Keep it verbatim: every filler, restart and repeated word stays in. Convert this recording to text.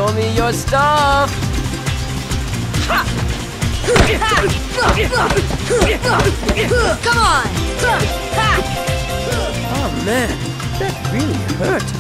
Show me your stuff! Come on! Oh man, that really hurt.